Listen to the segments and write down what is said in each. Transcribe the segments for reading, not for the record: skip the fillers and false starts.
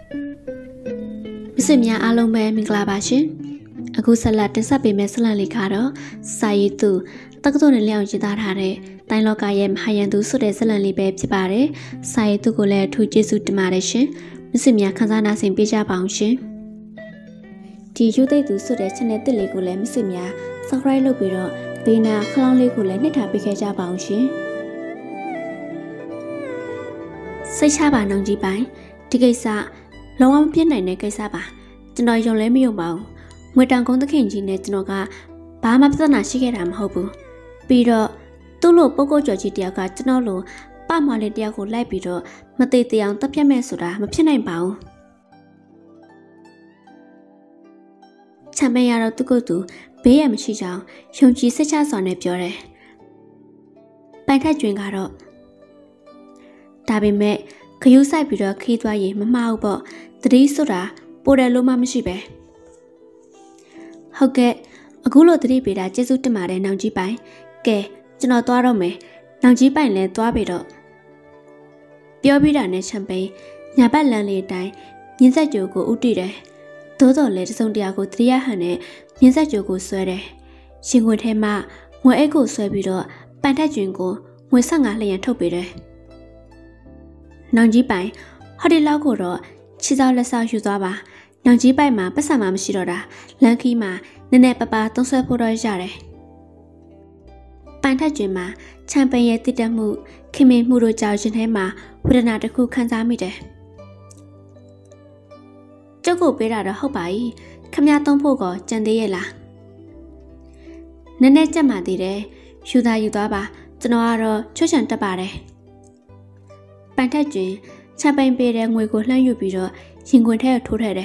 Misimia alombe minglabashi. Aku salat desa bemesalan likado. Saya itu takut nih liang cita hari. Tain loka yem hayan tu sudah salan libe cipare. Saya itu gule tujuh sud mareshi. Misimia kanza nasi bija bangshi. Di juta itu sudah cendet legule misimia. Sakrai lo biro. Bina kelang legule ni tapi kerja bangshi. Saya coba nang jipai. Tiga isa. Lawan pian này cái sao bà, cho nói dùng lấy miêu bảo, người đang công tác hiện chính này cho nó cả, bà mà bây giờ chỉ cái làm hậu bù, bây giờ tôi lúc bố cô cho chị đi cả cho nó lúc, bà mà lên đi cô lại bây giờ, mà tây tiếng tập pian mẹ sửa mà pian này bảo, cha mẹ nhà tôi cô tu, bé em chỉ giáo, dùng chỉ sẽ cha sẵn nàyပြောđấy, bài thay chuyện cả rồi, đặc biệt mẹ, cái yêu sai bây giờ khi tôi gì mà mau bỏ. Tadi sura, boleh lo mama siapa? Oke, aku lo tadi beda jesu temare nang jipai, ke, jenau tua rome, nang jipai le tua beda. Biar beda ne sampai, nyapa lali dai, nyinsa jogo uti deh. Todo le song dia aku tria hane, nyinsa jogo suare. Singgun tema, ngoi ego suai beda, pantai jenggo, ngoi sangat le yang thau beda. Nang jipai, hari lagu ro. Chỉ sau là sao chú doa bà, nàng chỉ bay mà bắt sao mà xí ra, lần khi mà nên nè papa tông xoay phô đôi ra đấy. Bạn thấy chuyện mà, chẳng phải ye tít đam mù, khi mình mua đồ cháo trên hè mà, vừa nãy đã khu khán giả mi đấy. Cháu cô biết là đó hậu bài, khám nhà tông phô có chẳng để ye là. Nên nè chẳng mà đi đấy, chú doa bà, cho nó rồi cho chẳng tập bà đấy. Bạn thấy chuyện. Cha bên bề đây người của lãnh đạo bị rồi, xin quân theo thu thế đấy.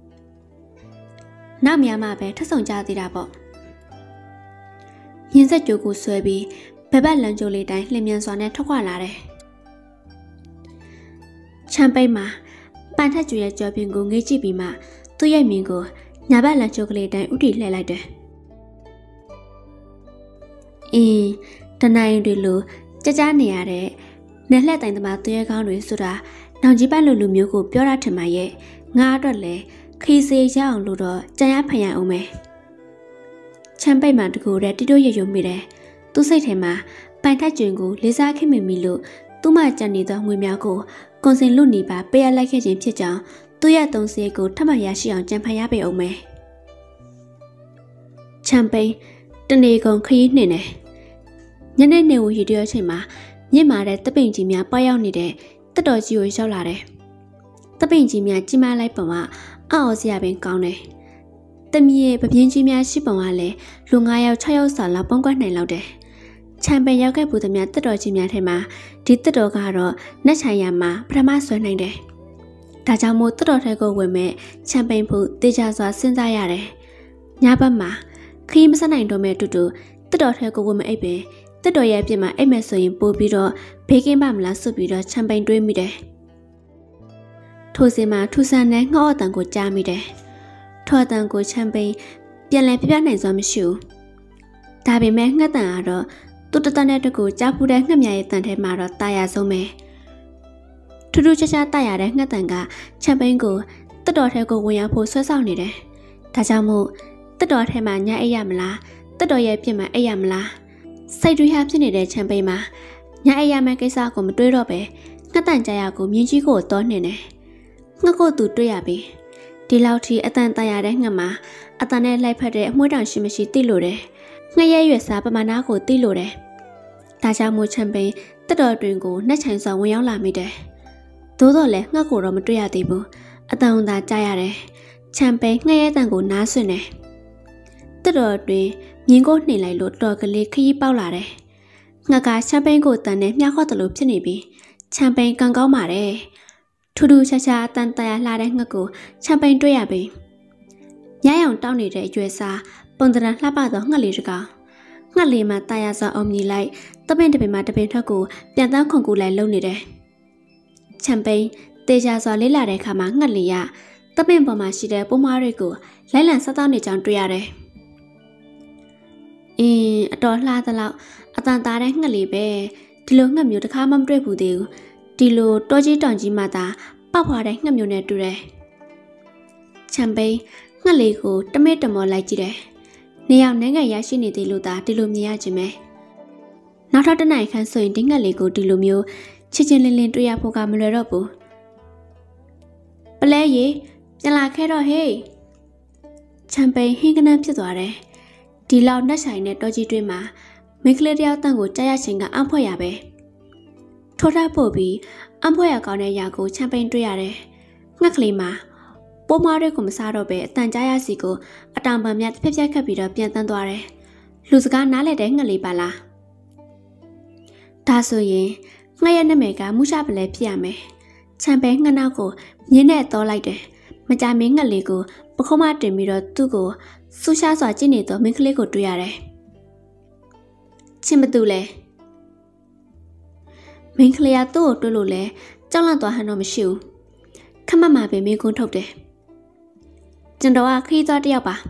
Nam nhà mà bé thất sòng cha thì đã bỏ. Hiện giờ chỗ của xuôi bị, bé bạn lần chỗ lấy đánh lên miền xoắn này thoát qua lại đấy. Cha bên mà, bạn thấy chủ yếu cho bên của người chỉ bị mà, tôi dạy mình của nhà bạn lần chỗ lấy đánh út đi lại đấy. Lần này đi lú, cha này à đấy, nên lại đánh mà tôi dạy con đuổi số ra. Nàng chỉ ban lulu miêu của biểu ra thầm mày ngã đó lẽ khi xây ra ông lulu đó cha áp phải nhà ông mẹ chăm bay mà được để đi đôi giờ dùng mì đấy tôi xây thế mà ban thay chuyện của lý ra khi mình mì lụ tôi mà chẳng đi đó người mèo của con xin luôn đi bà bé lại cái chuyện chết chó tôi ở tổng xe của thăm nhà sĩ ông chăm phải nhà bé ông mẹ chăm bay tên này còn khi này này nhân nên nếu gì đưa thế mà nhưng mà để tập bình chỉ mèo bao nhiêu này đấy tất đôi chiều sao là đấy, tập bên chỉ miếng chỉ mà lại bảo mà, ao xia bên cao này, tập miếng tập bên chỉ miếng chỉ bảo mà lấy, lúc ngay ao chơi ao sả là bông quát này lâu đấy, chăm bên ao cái bữa tập miếng tất đôi chỉ miếng thế mà, đi tất đôi cả rồi, nát chai yam mà, phải mà xoay này đấy, ta chăm một tất đôi thay cô với mẹ, chăm bên phụ để cho xóa sinh ra ya đấy, nhà bà mà, khi mà sang này đồ mẹ tụt tất đôi thay cô với mẹ bé. Tất đôi yếp mà em mẹ soi bố bị rồi, bé cái bám lá sụp bị rồi chăm bánh đuôi mi đấy. Thôi xem mà thu san này ngõ tầng của cha mi đấy. Thôi tầng của chăm bánh, biến lại bé này do mi xíu. Ta bị mẹ ngắt tầng à rồi, tụt tầng này của cha phụ đấy ngâm nhảy tầng thế mà rồi tai à sâu mẹ. Thu đu cha tai à đấy ngắt tầng cả, chăm bánh của tất đôi theo của quân nhà phụ xoay sau này đấy. Ta chào mụ, tất đôi theo mà nhà ấy làm là, tất đôi yếp mà ấy làm là. Say đuôi hàm trên này để chăm bay mà, nhà ai làm cái sao của một đôi rồi bé, ngắt tàn trái của miếng chỉ của tôi này này, ngắt cô tụt đuôi à bé, đi lao thì ở tàn tay đấy ngắm mà, ở tàn này lại phải để mỗi đằng chỉ mà chỉ tì lù đấy, ngay ai vừa sao mà ná của tì lù đấy, ta chăm một chăm bay, tất đôi đuôi của nát chanh sao mới làm gì đấy, tối rồi lẽ ngắt cổ rồi một đuôi à tí bu, ở tàn ta trái à đấy, chăm bay ngay ai tàn của ná xuôi này, tất đôi đuôi nhìn cô này lại lột rồi cái lê khi bao là đấy, ngã cả champagne của tần này nhá khó tự lốp trên này bị, champagne càng cao mà đấy, thu đu cha tan tay là đấy ngã cổ champagne đôi à bị, nhá ông tao này đấy chơi xa, bọn tần là ba đó ngã lì rồi cả, ngã lì mà tay ra ôm nhìn lại, tập bên để mà tập bên thao cổ, tiền tao không cổ lại lâu này đấy, champagne tê cha ra lấy là đấy khá má ngã lì à, tập bên bỏ mà xí đấy bố má rồi cổ, lấy lần sau tao này chẳng đôi à đấy. Đó là ta lão, ta ta đấy ngã lì bé, thì lúc ngắm nhiều thứ khác mắm rơi phụ điều, thì lúc tôi chỉ chọn chỉ mà ta, ပေါက်ဖွာတဲ့ငှက်မျိုးနဲ့တူတယ်ချမ်ပိန်းငှက်လေးကိုတမဲတမောလိုက်ကြည့်တယ်နေရောက်နိုင်ငံရရှိနေသေးလို့သာဒီလိုမြင်ရခြင်းပဲနောက်ထပ်တစ်နိုင်ခန့်ဆိုရင်ဒီငှက်လေးကိုဒီလိုမျိုးချစ်ချင်းလင်းလင်းတွေ့ရဖို့ကမလွယ်တော့ဘူးပလဲရေပြန်လာခဲ့တော့ဟေးချမ်ပိန်းဟင်းကနန်းဖြစ်သွားတယ်ဒီလောက်နှက်ဆိုင်နဲ့တော်ကြီးတွင်းမှာမိန်းကလေးတယောက်တန်းကိုကြားရချင်းကအံ့ဖွက်ရပဲထိုးထပ်ပို့ပြီးအံ့ဖွက်ရကောင်းတဲ့ຢာကိုချမ်ပိန်းတွေ့ရတယ်ငှက်ကလေးမှာပိုးမွားတွေကိုမစားတော့ပဲအတန်ကြားရစီကိုအတောင်ပံမြတ်ဖြက်ဖြက်ခတ်ပြီးတော့ပြန်တန်းသွားတယ်လူစကားနားလဲတဲ့ငှက်လေးပါလားဒါဆိုရင်ငှက်ရဲ့နာမည်ကမူရှာပလဲဖြစ်ရမယ်ချမ်ပိန်းငှက်နောက်ကိုမြင်းနဲ့တော့လိုက်တယ်မကြမင်းငှက်လေးကိုပခုံးမတင်ပြီးတော့သူ့ကိုဆူရှားစွာကြည့်နေတော့မိန်းကလေးကိုတွေ့ရတယ်ချင်းမတူလဲမိန်းကလေးကသူ့ကိုတွေ့လို့လဲကြောက်လန့်သွားဟန်တော့မရှိဘူးခမမပဲမင်းကုန်းထုတ်တယ်ကျွန်တော်ကခရီးသွားတယောက်ပါ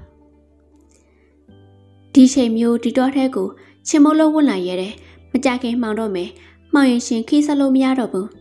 ဒီချိန်မျိုးဒီတော့ထဲကိုချင်းမိုးလုံးဝင်လာရဲတယ်မကြခင်မှောင်တော့မယ်မှောင်ရင်ရှင်ခီးဆက်လို့မရတော့ဘူး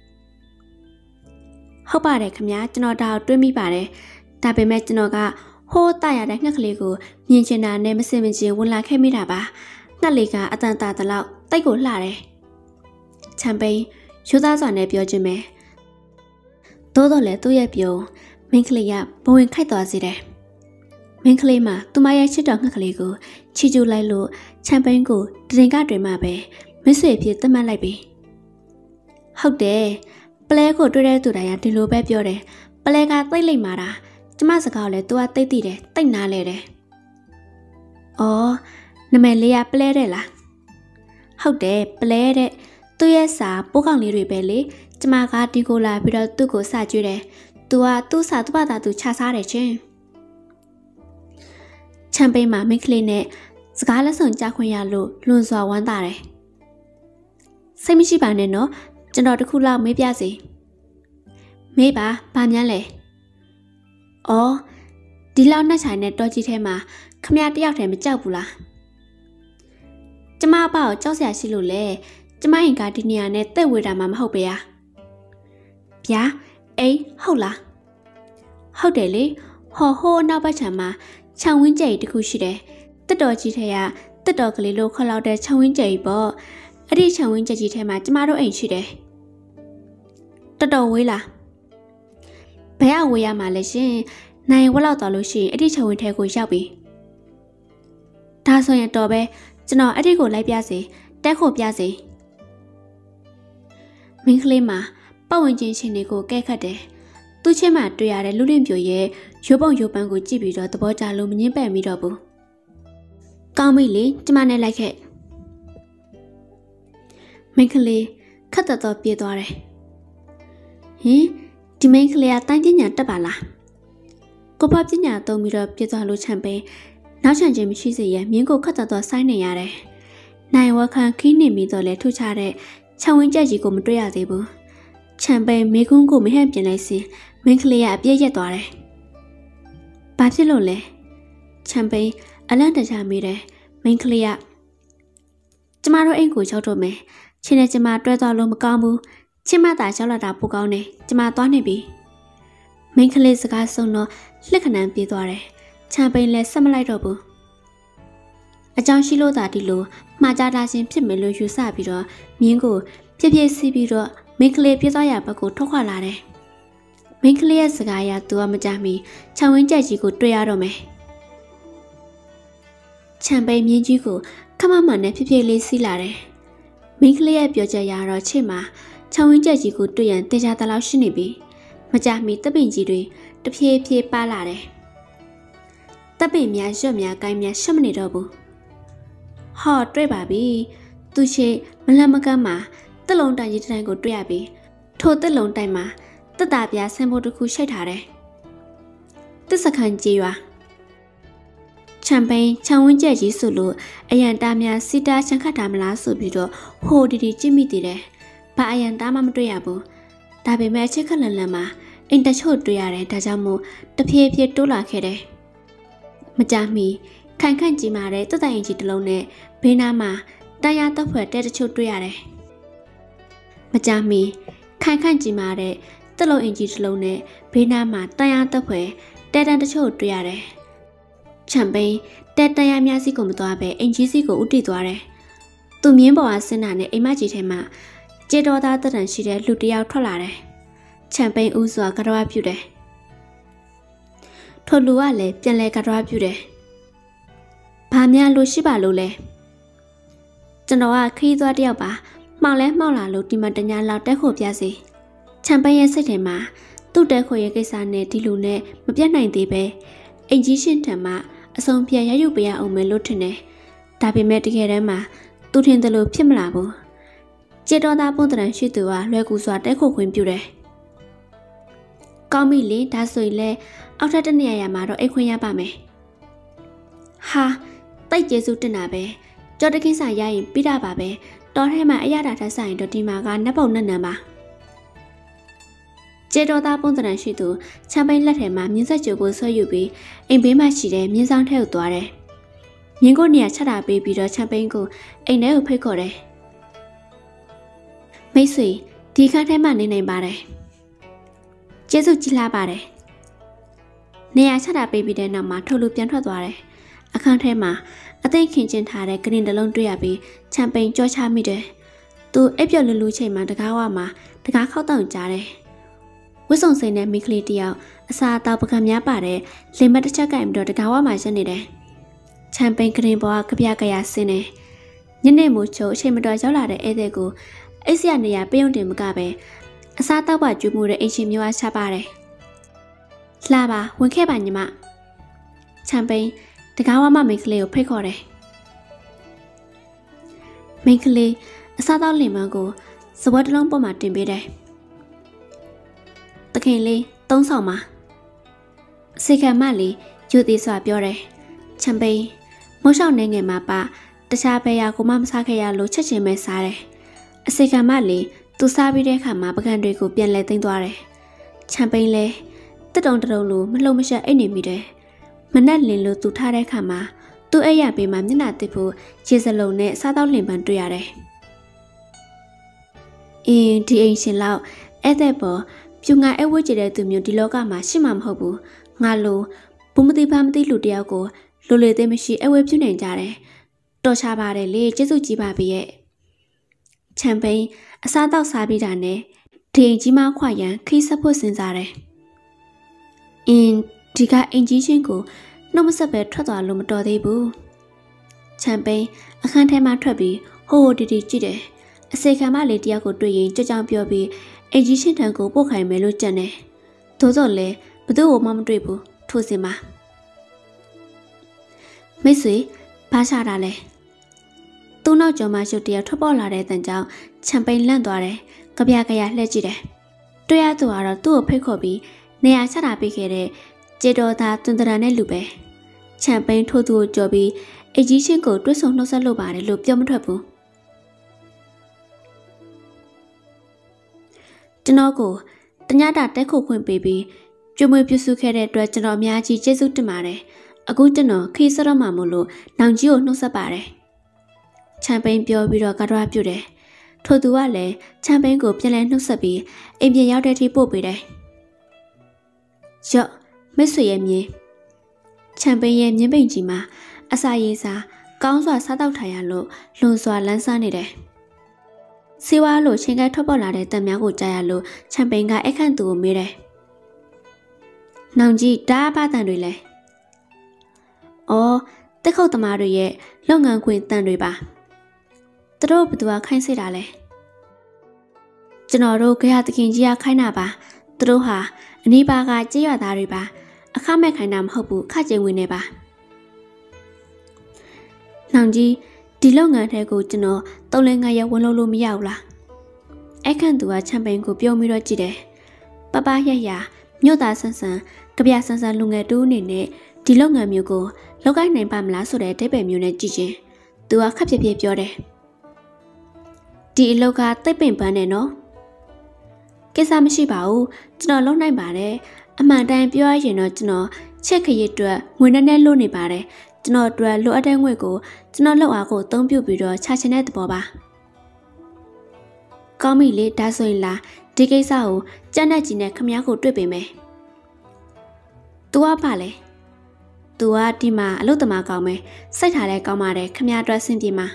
ဟုတ်ပါတယ်ခင်ဗျာကျွန်တော်ဒါကိုတွေးမိပါတယ်ဒါပေမဲ့ကျွန်တော်ကဟိုးတရတဲ့ငှက်ကလေးကိုမြင်ချင်တာနဲ့မစင်မချင်းဝင်လာခဲ့မိတာပါငှက်လေးကအတန်တာတလောက်တိတ်ကိုလှတယ်ချမ်ပိန်းရိုးသားစွာနဲ့ပြောခြင်းပဲသို့တော်လည်းသူ့ရဲ့ပြုံမင်းကလေးကဘဝင်ခိုက်သွားစေတယ်မင်းကလေးမှာသူမရဲ့ချစ်တော်ငှက်ကလေးကိုချီကျူးလိုက်လို့ချမ်ပိန်းကိုတရင်ကတွင်မှပဲမဆွေဖြစ်သတ်မှတ်လိုက်ပြီဟုတ်တယ်ပလဲကိုတွေ့တဲ့သူတိုင်းကဒီလိုပဲပြောတယ်ပလဲကသိတ်လိုက်မှာတာကျမစကားကိုလည်းသူကသိသိတယ်သိနားလဲတယ်အော်နာမည်လေးကပလဲတဲ့လားဟုတ်တယ်ပလဲတဲ့သူ့ရဲ့စာပိုးကောင်လေးတွေပဲလေကျမကဒီကိုလာပြီးတော့သူ့ကိုစကြွေးတယ်သူကသူ့စာသူ့ဘာသာသူခြားစားတယ်ချင်းချမ်ပိန်းမှာမိန်းကလေးနဲ့စကားလက်ဆောင်ကြားခွင့်ရလို့လွန်စွာဝမ်းသာတယ်စိတ်မရှိပါနဲ့နော်ကျွန်တော်တခုလောက်မေးပြစီမေးပါဘာများလဲအော်ဒီလောက်နှက်ဆိုင်နဲ့တော်ကြီးထဲမှာခမရတယောက်တည်းမကြောက်ဘူးလားကျမအပေါ့ကြောက်စရာရှိလို့လေကျမရင်ကဒီနေရာနဲ့တဲ့ဝေတာမှမဟုတ်ပဲဗျာအေးဟုတ်လားဟုတ်တယ်လေဟိုနောက်ဘက်ခြမ်းမှာခြံဝင်းကျဲတခုရှိတယ်တက်တော်ကြီးထဲကတက်တော်ကလေးလို့ခေါ်လောက်တဲ့ခြံဝင်းကျဲပေါ့အဲ့ဒီခြံဝင်းကျဲကြီးထဲမှာကျမတို့အိမ်ရှိတယ်တော်တော်ဝေးလားဘယ်အဝေးရမှာလဲရှင်နိုင်ဝက်လောက်တော်လို့ရှိရင်အဲ့ဒီခြံဝင်းထဲကိုရောက်ပြီဒါဆိုရင်တော်ပဲကျွန်တော်အဲ့ဒီကိုလိုက်ပြစေတက်ခုပြစေမင်းကလေးမှာပတ်ဝန်းကျင်ရှင်တွေကိုကဲခတ်တယ်သူ့ချင်းမှတွေ့ရတဲ့လူလင့်ပြိုရဲ့ရိုးပုံရိုးပန်းကိုကြည့်ပြီးတော့သဘောကျလို့မငင်းပယ်မိတော့ဘူးကောင်းပြီလေကျမနဲ့လိုက်ခဲ့မင်းကလေးခတ်တော်ပြေးသွားတယ်ဟင်ဒီမင်းကလေးကတိုင်းပညာတက်ပါလားကိုဘပညာသုံးပြီးတော့ပြေးသွားလို့ချန်ပိန်းနောက်ချန်ချင်းမရှိစေရမြင်းကိုခတ်တော်ဆိုင်းနေရတယ်နိုင်ဝခန့်ခင်းနေပြီးတော့လဲထူချတဲ့ခြံဝင်းကြက်ကြီးကိုမတွေ့ရသေးဘူးချမ်ပိန်းမေကွန်းကိုမဟန့်ပြင်လိုက်စဉ်မင်းကလေးကအပြည့်ရက်သွားတယ်။ဘာဖြစ်လို့လဲ။ချမ်ပိန်းအလန့်တကြားမိတယ်။မင်းကလေးကကျမတို့အိမ်ကိုရောက်တော့မယ်။ချင်းနဲ့ကျမတွဲသွားလို့မကောင်းဘူး။ချင်းမသာရောက်လာတာပိုကောင်းတယ်။ကျမသွားနေပြီ။မင်းကလေးစကားဆုံးတော့လှက်ခဏပြေးသွားတယ်။ချမ်ပိန်းလည်းဆက်မလိုက်တော့ဘူး။အကြောင်းရှိလို့သာဒီလိုမှားကြတာချင်းဖြစ်မယ်လို့ယူဆပြီးတော့မြင်းကိုပြည့်ပြည့်စီးပြီးတော့မင်းကလေးပြေးသွားရဘက်ကိုထွက်ခွာလာတယ်။မင်းကလေးရဲ့စကားအရသူကမကြမီခြံဝင်းကြက်ကြီးကိုတွေ့ရတော့မယ်။ချမ်ပိန်းမြင်းကြီးကိုခမမနဲ့ဖြည်းဖြည်းလေးစီးလာတယ်။မင်းကလေးရဲ့ပြောချက်ရတော့ချစ်မှာခြံဝင်းကြက်ကြီးကိုတွေ့ရန်တေချာတလောက်ရှိနေပြီ။မကြမီတပ်ပင်ကြီးတွေတဖြည်းဖြည်းပါလာတယ်။တပ်ပင်များရွက်များကိုင်းများရှက်မနေတော့ဘူး။ဟောတွေ့ပါပြီ။သူရှိမလန့်မကန်းမှာတက်လုံးတိုင်ကြီးတိုင်းကိုတွေ့ရပြီထိုတက်လုံးတိုင်မှာတက်တာပြဆင်ဖို့တစ်ခုရှိတ်ထားတယ်တက်စခန်းကြီးရွာချမ်ပိန်းခြံဝင်းကျက်ကြီးဆိုလို့အရန်တားများစီတာချန်ခတ်တာမလားဆိုပြီးတော့ဟိုဒီကြည့်မိသေးတယ်ဘာအရန်တားမှမတွေ့ရဘူးဒါပေမဲ့အချစ်ခက်လန်လန်မှာအင်တချို့တွေ့ရတယ်ဒါကြောင့်မို့တဖြည်းဖြည်းတိုးလာခဲ့တယ်မကြမီခိုင်ခန့်ကြီးမာတဲ့တက်တိုင်ကြီးတစ်လုံးနဲ့ဘေးနားမှာတရားတပ်ဖွဲ့တဲတချို့တွေ့ရတယ်မကြမီခိုင်ခန့်ကြီးမာတဲ့တလုံးအင်ကြီးတစ်လုံးနဲ့ဘေးနားမှာတန်ရတက်ဖွယ်တဲတန်းတချို့တွေ့ရတယ်။ချမ်ပိန်တဲတန်ရများစီကိုမသွားပဲအင်ကြီးစီကိုဥတီသွားတယ်။သူမြင်းပေါ်ကဆင်းတာနဲ့အိမ်မကြီးထဲမှာကျေတော်သားတက်တန်ရှိတဲ့လူတစ်ယောက်ထွက်လာတယ်။ချမ်ပိန်ဦးစွာကတော့ပြုတယ်။ထိုလူကလည်းပြန်လဲကတော့ပြုတယ်။ဘာများလို့ရှိပါလို့လဲ။ကျွန်တော်ကခရီးသွားတစ်ယောက်ပါမှောင်လဲမှောင်လာလို့ဒီမှာတညာလောက်တက်ခုပြစီချမ်ပိန်ရဲ့စိတ်ထဲမှာသူ့တက်ခုရဲ့ကိစ္စနဲ့ဒီလူနဲ့မပြတ်နိုင်သေးပဲအင်ကြီးရှင်ထံမှအဆုံးဖြတ်ရယူပေးရအောင်မယ်လို့ထင်တယ်ဒါပေမဲ့တကယ်တမ်းမှာသူထင်တယ်လို့ဖြစ်မလာဘူးကျေတော်သားပုံတရံရှိသူကလွယ်ကူစွာတက်ခုခွင့်ပြုတယ်ကောင်းပြီလေဒါဆိုရင်လည်းအောက်ထပ်တနေရာမှာတော့အိတ်ခွင့်ရပါမယ်ဟာတိတ်ကျေစုတင်တာပဲကြော်တခင်းဆိုင်ရရင်ပြီးတာပါပဲတော်ထဲမှာအရသာထက်ဆိုင်တော့ဒီမှာကနတ်ပုံနတ်နံပါကျေတော်သားပုံတရံရှိသူချမ်ပိန်လက်ထဲမှာမြင်းဆက်ကြိုကိုဆွဲယူပြီးအိမ်ဘေးမှာရှိတဲ့မြင်းဆောင်ထဲကိုသွားတယ်မြင်းကိုနေရာချတာပေးပြီးတော့ချမ်ပိန်ကိုအိမ်ထဲကိုဖိတ်ခေါ်တယ်မိတ်ဆွေဒီခန်းထဲမှာနေနိုင်ပါတယ်ကျေးဇူးကြီးလာပါတယ်နေရာချတာပေးပြီးတဲ့နောက်မှာထုတ်လူပြန်ထွက်သွားတယ်အခန်းထဲမှာအသိခင်ကျင်ထားတဲ့ဂရင်တလုံးတွေ့ရပြီးချမ်ပိန်ကြောချမိတယ်။သူအိပ်ပျော်လူလူချိန်မှာတကားဝမှာတကားခောက်တောင်ကြားတယ်။ဝစ်စုံစိန်တဲ့မိကလေးတယောက်အစာအသောက်ပကံများပါတဲ့လင်မတစ်ချက်ကင်ပြီးတော့တကားဝမှာရပ်နေတယ်။ချမ်ပိန်ဂရင်ပေါ်ကကြပြကြရဆင်းတယ်။ညနေမိုးချိုအချိန်မတော်ရောက်လာတဲ့ဧည့်သည်ကိုအိတ်စရနေရပြုံးတင်မကပဲအစာတောက်ပါကျွေးမှုတဲ့အင်ရှင်မျိုးအားချပါတယ်။လှပါဝင်ခဲ့ပါညီမ။ချမ်ပိန်တကားဝမမိန်းကလေးကိုဖိတ်ခေါ်တယ်။မိန်းကလေးအစားသောက်လင်မန်းကိုစပွဲတစ်လုံးပေါ်မှာတင်ပေးတယ်။တခင်လေးသုံးဆောင်ပါ။စေခံမလေးယူသည်စွာပြောတယ်။ချမ်ပိန်မိုးရှောင်းနေငယ်မှာပါတခြားဘဲရကိုမမစားခဲ့ရလို့ချက်ချင်းပဲစားတယ်။အစေခံမလေးသူစားပြီးတဲ့အခါမှာပကံတွေကိုပြန်လဲသိမ်းသွားတယ်။ချမ်ပိန်လဲတက်တုံတုံလိုမလှုပ်မရှက်အိတ်နေမိတယ်။မနက်လင်းလို့သူထားတဲ့အခါမှာသူ့အိပ်ရပေးမှမျက်နှာတစ်ဖို့ခြေစလုံးနဲ့စားတော့လင်ပန်းတွေ့ရတယ်။ဒီအိမ်ရှင်လောက်အဲ့တဲ့ပေါ်ပြူငါအဝတ်ကြတဲ့သူမျိုးဒီလောကမှာရှိမှာမဟုတ်ဘူး။ငါလိုဘုံမသိပါမသိလူတယောက်ကိုလိုလေသေးမရှိအဝတ်ပြုနိုင်ကြတယ်။တော်ချပါတယ်လေကျေးဇူးကြီးပါပြီရဲ့။ချမ်ပိန်အစားတောက်စားပြီးတာနဲ့ဒီအိမ်ကြီးမခွာရန်ခီးဆက်ဖို့စဉ်းစားတယ်။ဒီကအင်ကြီးချင်းကိုနှုတ်မဆက်ပဲထွက်သွားလို့မတော်သေးဘူးချမ်ပိန်အခန်းထဲမှာထွက်ပြီးဟိုတီတီကြည့်တယ်အစေခံမလေးတယောက်ကိုတွေ့ရင်ကြောက်ကြောက်ပြောပြီးအင်ကြီးချင်းထံကိုပို့ခိုင်းမယ်လို့ကြံတယ်သို့သော်လည်းဘသူ့ကိုမှမတွေ့ဘူးထို့စင်ပါမိတ်ဆွေဘာရှာတာလဲသူ့နောက်ကျော်မှာရုပ်တရက်ထွက်ပေါ်လာတဲ့တန်ကြောင့်ချမ်ပိန်လန့်သွားတယ်ကြပြကြရလှည့်ကြည့်တယ်တွေ့ရသူကတော့သူ့ကိုဖိတ်ခေါ်ပြီးနေရာချတာပေးခဲ့တဲ့ကျေတော်သားတွင်တရံနဲ့လူပဲချမ်ပိန်ထိုးသူကိုကြော်ပြီးအကြီးချင်းကိုတွဲဆုံနှုတ်ဆက်လို့ပါတယ်လို့ပြောမထွက်ဘူးကျွန်တော်ကိုတညတာတက်ခုခွင့်ပေးပြီးကျွေးမွေးပြုစုခဲ့တဲ့အတွက်ကျွန်တော်အများကြီးကျေးဇူးတင်ပါတယ်အခုကျွန်တော်ခီးစတော့မှမို့လို့နောင်ကြီးကိုနှုတ်ဆက်ပါတယ်ချမ်ပိန်ပြောပြီးတော့ကတော့ပြုတယ်ထို့သူကလည်းချမ်ပိန်ကိုပြန်လဲနှုတ်ဆက်ပြီးအိမ်ပြန်ရောက်တဲ့အထိပို့ပေးတယ်ရော့မိတ်ဆွေရဲ့မြင်းချမ်ပိန်ရဲ့မြင်းပိန်ကြီးမှာအစာရေးစားကောင်းစွာစားတောက်ထားရလို့လွန်စွာလန်းစားနေတယ်။စီဝါလို့ချင်းကဲထွက်ပေါ်လာတဲ့တံများကိုကြားရလို့ချမ်ပိန်ကအခန့်သူကိုမေးတယ်။နောင်ကြီးဒါဘာတန်တွေလဲ။အော်တက်ခုတ်သမားတွေရဲ့လုပ်ငန်းခွင်တန်တွေပါ။သူတို့ဘယ်သူကခိုင်းစေတာလဲ။ကျွန်တော်တို့ခရသခင်ကြီးကခိုင်းတာပါ။သူတို့ဟာအနီးပါးကကြေးရွာသားတွေပါအခမဲ့ခိုင်းတာမဟုတ်ဘူးခကျင်းဝင်နေပါနောင်ကြီးဒီလုပ်ငန်းထဲကိုကျွန်တော်တုံးလင်းငါရဝင်လို့မရဘူးလားအခန့်သူကချမ်ပိန်ကိုပြုံးပြီးတော့ကြည့်တယ်ပပရရမြို့သားဆန်းဆန်းကြပြဆန်းဆန်းလူငယ်တူအနေနဲ့ဒီလုပ်ငန်းမျိုးကိုလောက်ကိုင်းနိုင်ပါမလားဆိုတဲ့အဓိပ္ပာယ်မျိုးနဲ့ကြည့်ချင်းသူကခက်ပြပြပြောတယ်ဒီအလုပ်ကတိတ်ပင်ပန်းနေနော်ကိစ္စမရှိပါဘူးကျွန်တော်လုပ်နိုင်ပါတယ်အမှန်တန်ပြောရရင်တော့ကျွန်တော်ချက်ခရစ်အတွက်ငွေနဲ့လို့နေပါတယ်ကျွန်တော်အတွက်လိုအပ်တဲ့ငွေကိုကျွန်တော်လောက်အားကိုအသုံးပြုပြီးတော့ချချင်တဲ့သဘောပါကောင်းပြီလေဒါဆိုရင်လားဒီကိစ္စကိုကျန်းတဲ့ကြီးနဲ့ခမ ्या ကိုတွေ့ပေမယ်။ "तू ကပါလေ။ तू ကဒီမှာအလုပ်သမားကောင်းမယ်။စိတ်ထားလဲကောင်းပါတယ်ခမ ्या အတွက်ဆင်ပြေမှာ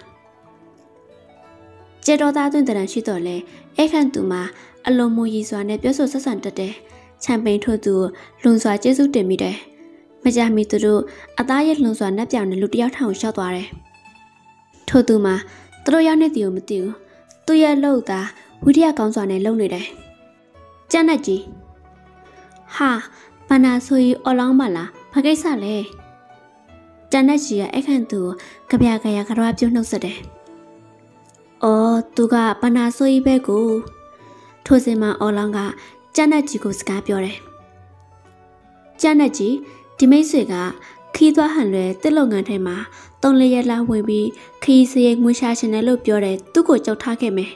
။ကျေတော်သားသွင်းတဲ့ရှိတော့လေအဲ့ခန့်သူမှာအလုံးမူရီစွာနဲ့ပြောဆိုဆက်ဆံတတ်တယ်။ချန်ပိန်ထို့သူလွန်စွာကျေးဇူးတင်မိတယ်။မကြမီသူတို့အသားရဲ့လွန်စွာနှက်ပြောင်တဲ့လူတယောက်ထောင်လျှောက်သွားတယ်။ထို့သူမှာသူတို့ရောက်နေသူကိုမသိဘူး။သူရဲ့လှုပ်သားဝိရိယကောင်းစွာနဲ့လုံနေတယ်။ကျန်းတဲ့ကြီးဟာပနာဆိုရီအော်လောင်းမလားဘာကိစ္စလဲ။ကျန်းတဲ့ကြီးကအဲ့ခန့်သူကိုကြပြကြရကြွားပြုတ်နှုတ်ဆက်တယ်။အော်သူကပနာဆိုရီပဲကိုထိုစဉ်မှာအော်လောင်းကကျန်းတဲ့ကြီးကိုစကားပြောတယ်။ကျန်းတဲ့ကြီးဒီမိတ်ဆွေကခီးသွားဟန်လွယ်တစ်လုံငန်းထဲမှာ3-4ရက်လောက်ဝင်ပြီးခီးစရိတ်ငွေရှာရှင်တယ်လို့ပြောတယ်သူ့ကိုကြောက်ထားခဲ့မယ်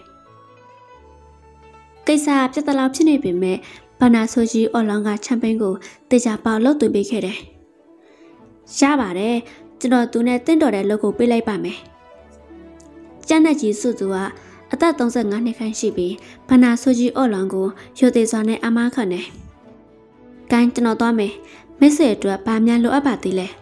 ကိစ္စပြတ်တလောက်ဖြစ်နေပေမဲ့ဘာနာဆိုကြီးအော်လောင်းကချန်ပိန်းကိုတေချာပေါလှုပ်သွင်းပေးခဲ့တယ်ရပါတယ်ကျွန်တော်သူနဲ့တင့်တော်တဲ့လုပ်ကိုပေးလိုက်ပါမယ်ကျန်းတဲ့ကြီးစုသူကအသက်35နှစ်ခန့်ရှိပြီးဘာနာဆိုကြီးအော်လောင်းကိုရိုသေစွာနဲ့အမားခံတယ်ကိုင်းကျွန်တော်သွားမယ်မိတ်ဆွေအတွက်ဘာများလိုအပ်ပါသေးလဲ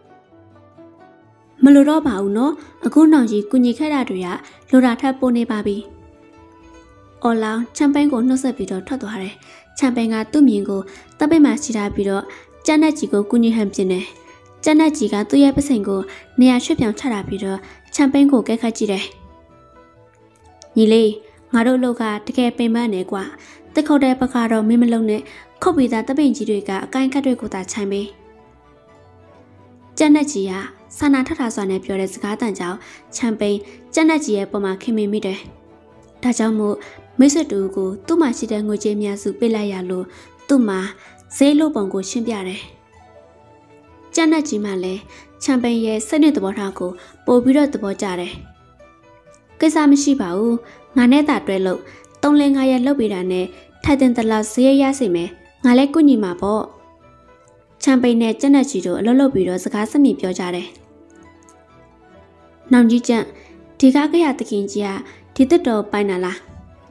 မလိုတော့ပါဘူးနော်အခုနောင်ကြီးကုညီခဲ့တာတွေကလိုတာထပ်ပိုနေပါပြီအော်လောင်းချန်ပိန်းကိုနှုတ်ဆက်ပြီးတော့ထွက်သွားတယ်ချန်ပိန်းကသူ့မြင်ကိုတပ်ပိတ်မှရှိထားပြီးတော့ကျန်းတဲ့ကြီးကိုကုညီဟန်ပြင်းတယ်ကျန်းတဲ့ကြီးကသူ့ရဲ့ပစိန်ကိုနေရာရွှေ့ပြောင်းချတာပြီးတော့ချန်ပိန်းကိုကဲခတ်ကြည့်တယ်ညီလေးငါတို့အလုပ်ကတကယ်ပင်ပန်းနေကွာတက်ခုတ်တဲ့ဘက်ကတော့မင်းမလုံးနဲ့ခုတ်ပြီးသားတပိန်ကြီးတွေကအကိုင်းခတ်တွေကိုသာခြိုင်ပေးကျန်းတဲ့ကြီးကဆန္ဒထထစွာနဲ့ပြောတဲ့စကားတန်ကြောင့်ချန်ပိန်းကျန်းတဲ့ကြီးရဲ့ပုံမှာခင်မင်မိတယ်ဒါကြောင့်မို့မိတ်ဆွေတူကိုသူ့မှာရှိတဲ့ငွေကြေးများစုပေးလိုက်ရလို့သူ့မှာဈေးလို့ပုံကိုရှင်းပြတယ်ကျန်းတဲ့ကြီးမှလည်းချန်ပိန်းရဲ့စိတ်နဲ့သဘောထားကိုပို့ပြီးတော့သဘောကျတယ်ကိစ္စမရှိပါဘူးငါနဲ့သာတွဲလို့3-5ရက်လောက်ပြီးတာနဲ့ထိုက်တဲ့တလောက်ဈေးရစေမယ်ငါလည်းကုညီမှာပေါ့ချန်ပိန်းနဲ့ကျန်းတဲ့ကြီးတို့အလုပ်လုပ်ပြီးတော့စကားစမြည်ပြောကြတယ်နောင်ကြီးကျန့်ဒီကားကရတခင်ကြီးကဒီတက်တော်ပိုင်လာလား